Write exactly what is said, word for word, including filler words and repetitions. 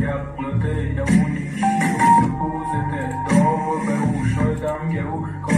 یقلته یمونی کیو سپوزته داغ به او شایدم یهو